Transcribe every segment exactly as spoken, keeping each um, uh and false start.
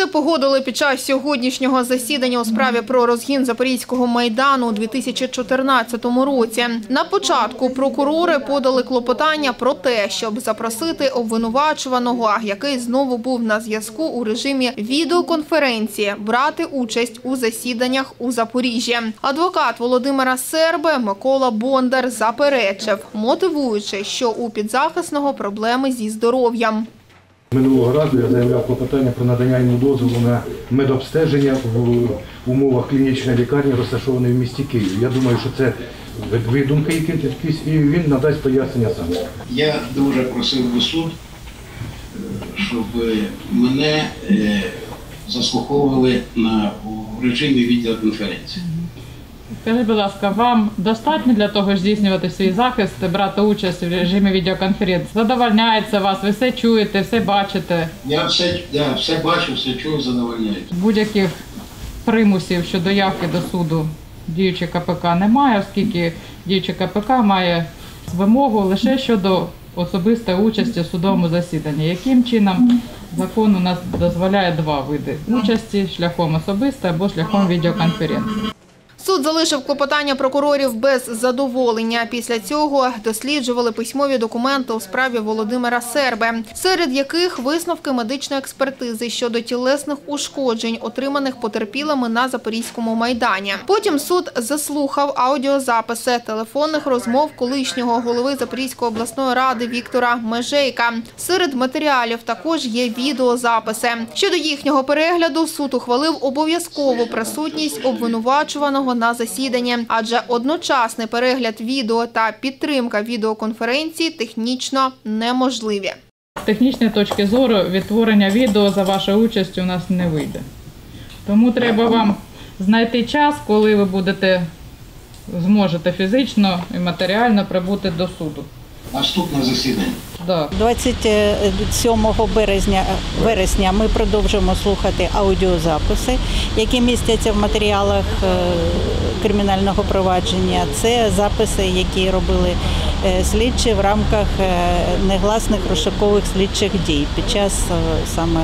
Це погодили під час сьогоднішнього засідання у справі про розгін Запорізького Майдану у дві тисячі чотирнадцятому році. На початку прокурори подали клопотання про те, щоб запросити обвинувачуваного, який знову був на зв'язку у режимі відеоконференції, брати участь у засіданнях у Запоріжжі. Адвокат Володимира Серби Микола Бондар заперечив, мотивуючи, що у підзахисного проблеми зі здоров'ям. Минулого разу я заявляв клопотання про надання йому дозволу на медобстеження в умовах клінічної лікарні, розташованої в місті Києві. Я думаю, що це видумки якісь, і він надасть пояснення сам. Я дуже просив би суд, щоб мене заслуховували на в режимі відеоконференції. Скажіть, будь ласка, вам достатньо для того, щоб здійснювати свій захист, брати участь в режимі відеоконференції? Задовольняється вас, ви все чуєте, все бачите? Я все, да, все бачу, все чую, задовольняється. Будь-яких примусів щодо явки до суду діючий КПК немає, оскільки діючий КПК має вимогу лише щодо особистої участі в судовому засіданні. Яким чином закон у нас дозволяє два види участі – шляхом особистої або шляхом відеоконференції. Суд залишив клопотання прокурорів без задоволення. Після цього досліджували письмові документи у справі Володимира Серби, серед яких висновки медичної експертизи щодо тілесних ушкоджень, отриманих потерпілими на Запорізькому Майдані. Потім суд заслухав аудіозаписи телефонних розмов колишнього голови Запорізької обласної ради Віктора Межейка. Серед матеріалів також є відеозаписи. Щодо їхнього перегляду суд ухвалив обов'язкову присутність обвинувачуваного на засіданні, адже одночасний перегляд відео та підтримка відеоконференції технічно неможливі. З технічної точки зору відтворення відео за вашою участю у нас не вийде. Тому треба вам знайти час, коли ви будете, зможете фізично і матеріально прибути до суду. Наступне засідання. Да. двадцять сьомого березня, вересня ми продовжимо слухати аудіозаписи, які містяться в матеріалах кримінального провадження. Це записи, які робили слідчі в рамках негласних розшукових слідчих дій під час саме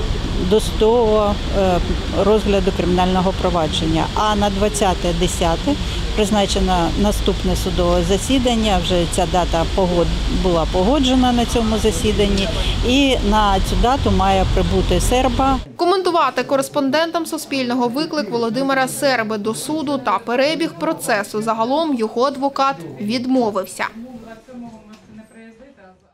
досудового розгляду кримінального провадження. А на двадцяте десяте призначено наступне судове засідання, вже ця дата була погоджена на цьому засіданні, і на цю дату має прибути Серба. Коментувати кореспондентам Суспільного виклик Володимира Серби до суду та перебіг процесу загалом його адвокат відмовився.